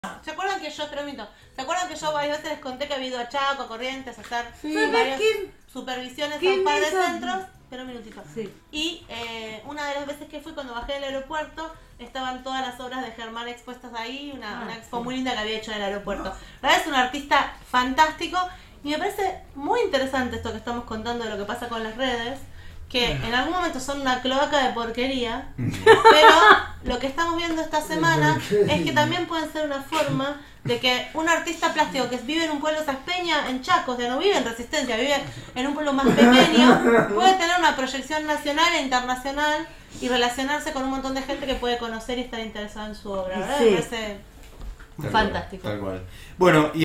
¿Se acuerdan que yo, ¿se acuerdan que yo varias veces les conté que había ido a Chaco, a Corrientes, a hacer varias supervisiones a un par de centros? Pero un minutito. Sí. Y una de las veces que fui, cuando bajé del aeropuerto, estaban todas las obras de Germán expuestas ahí, una expo muy linda que había hecho en el aeropuerto. La verdad es un artista fantástico y me parece muy interesante esto que estamos contando de lo que pasa con las redes, que en algún momento son una cloaca de porquería, pero lo que estamos viendo esta semana es que también pueden ser una forma de que un artista plástico que vive en un pueblo Saspeña, en Chaco, o sea, no vive en Resistencia, vive en un pueblo más pequeño, puede tener una proyección nacional e internacional y relacionarse con un montón de gente que puede conocer y estar interesada en su obra, ¿verdad? Sí. Me parece fantástico. Tal cual. Bueno, y